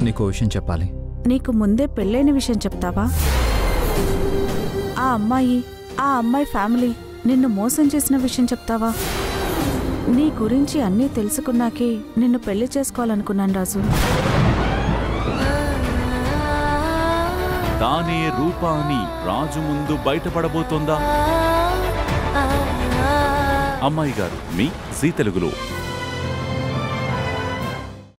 నీకో విషయం చెప్పాలి. నీకు ముందే పెళ్ళైన విషయం చెప్తావా? ఆ అమ్మాయి ఫ్యామిలీ నిన్ను మోసం చేసిన విషయం చెప్తావా? నీ గురించి అన్నీ తెలుసుకున్నాకే నిన్ను పెళ్లి చేసుకోవాలనుకున్నాను రాజు. తానే రూప అని రాజు ముందు బయటపడబోతోందా? అమ్మాయి గారు మీ జీ తెలుగులో.